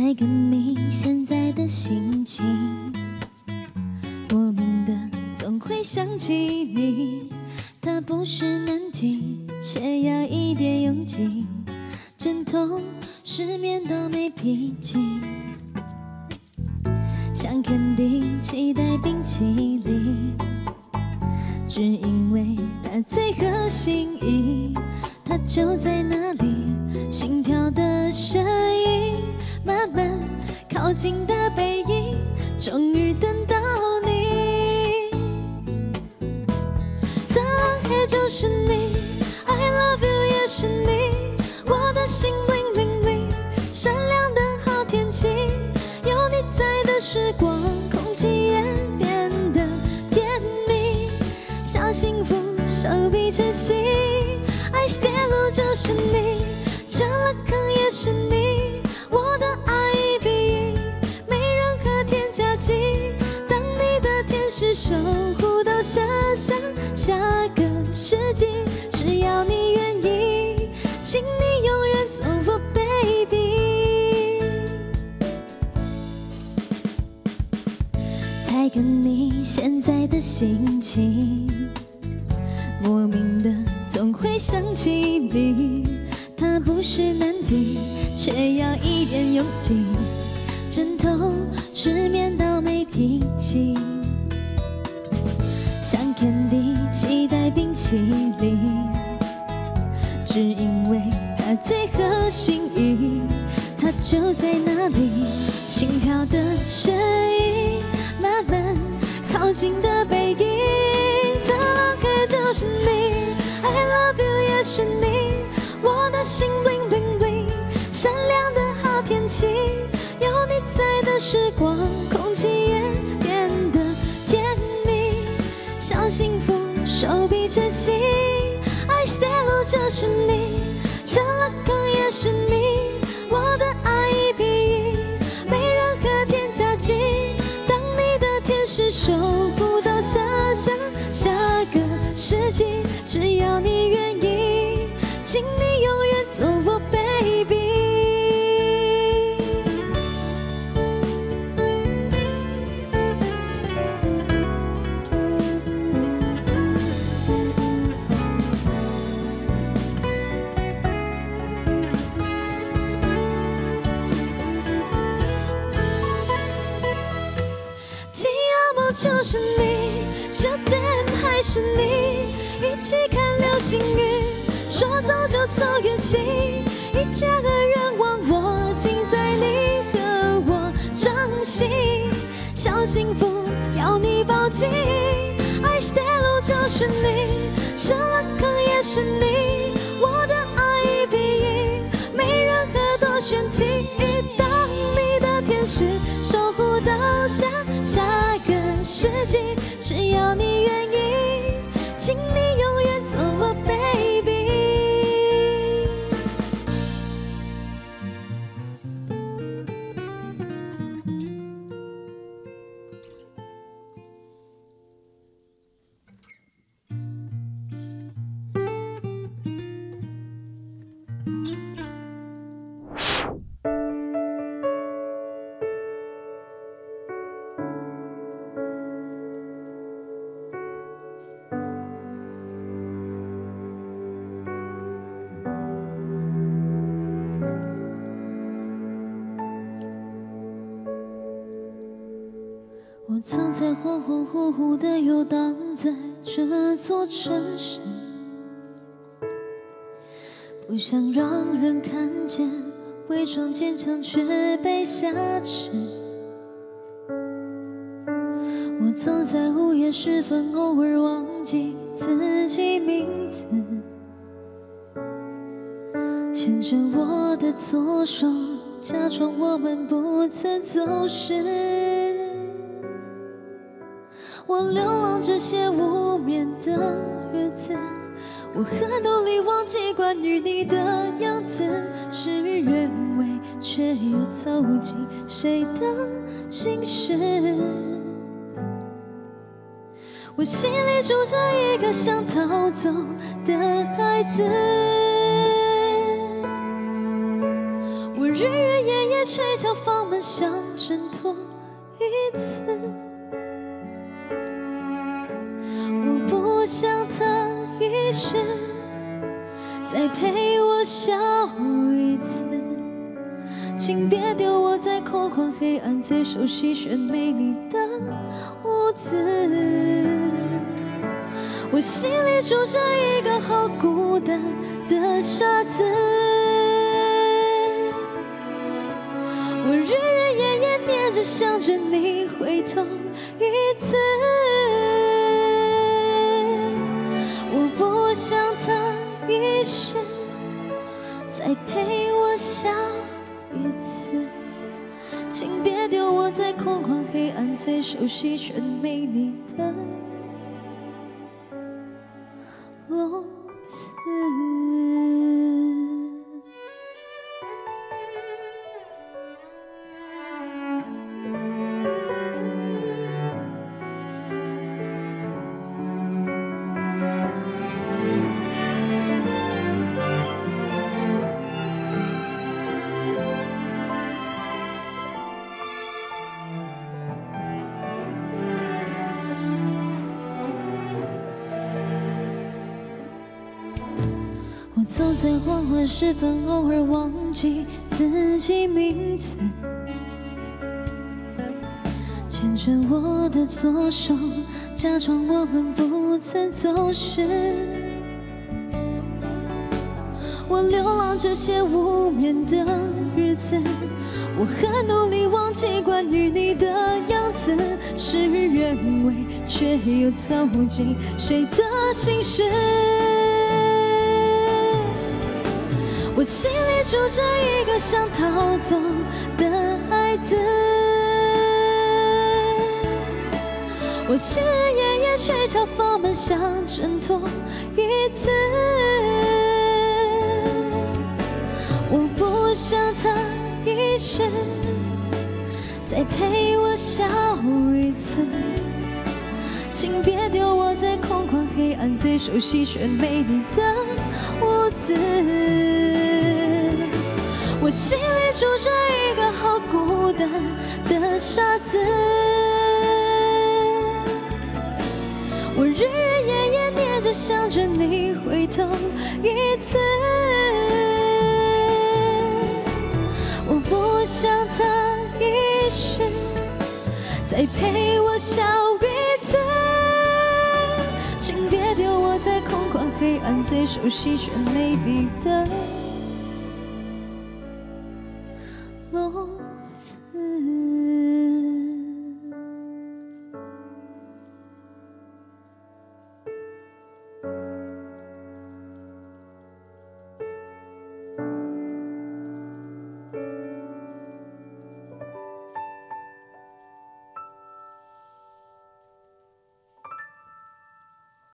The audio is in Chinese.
猜个你现在的心情，莫名的总会想起你。它不是难题，却要一点勇气。阵痛失眠都没脾气，想肯定期待冰淇淋，只因为它最合心意。它就在那里，心跳的声音，慢慢靠近的背影，终于等到你。苍狼黑就是你 ，I love you 也是你，我的心 bling bling bling， 闪亮的好天气，有你在的时光，空气也变得甜蜜，小幸福手臂成型。爱泄露就是你，这了坑也是你，我的爱一比一，没任何添加剂。当你的天使守护到遐想下个世纪，只要你愿意，请你永远做我 baby。猜个你现在的心情，莫名的总会想起你，它不是难题，却要一点勇气。阵痛失眠到没脾气，想肯定期待冰淇淋，只因为它最合心意。它就在那里，心跳的声音，慢慢靠近的背影。苍狼黑就是你，I love you 也是你，我的心 bling bling bling， 闪亮的好天气，有你在的时光，空气也变得甜蜜，小幸福手臂成型。爱泄露就是你，这了坑也是你，我的爱一比一，没任何添加剂。当你的天使守护到遐想下个世纪，只要你愿意，请你永远做我 baby。Ti amo 就是你，这 damn 还是你，一起看流星雨，说走就走远行，一家的愿望握紧在你和我掌心，小幸福要你抱紧。爱泄露就是你，这了坑也是你，我的爱一比一，没任何多选题。当你的天使守护到下个世纪，只要你愿意，请你永远做我 baby。我曾在恍恍惚惚地游荡在这座城市，不想让人看见，伪装坚强却被挟持。我总在午夜时分偶尔忘记自己名字，牵着我的左手，假装我们不曾走失。我流浪这些无眠的日子，我很努力忘记关于你的样子，事与愿违，却又走进谁的心事。我心里住着一个想逃走的孩子，我日日夜夜夜睡觉放满想挣脱一次。我不想他一生再陪我笑一次，请别丢我在空旷黑暗最熟悉选美丽的屋子。我心里住着一个好孤单的傻子，我日日夜夜念着想着你回头一次。我不想他一生再陪我笑一次，请别丢我在空旷黑暗最熟悉却美丽的笼子。我总在黄昏时分偶尔忘记自己名字，牵着我的左手，假装我们不曾走失。我流浪这些无眠的日子，我很努力忘记关于你的样子，事与愿违，却又走进谁的心事。我心里住着一个想逃走的孩子，我日日夜夜睡觉放满想挣脱一次。我不想他一生再陪我笑一次，请别丢我在空旷黑暗最熟悉却美丽的屋子。我心里住着一个好孤单的傻子，我日日夜夜念着想着你回头一次。我不想他一生再陪我笑一次，请别丢我在空旷黑暗最熟悉却美丽的笼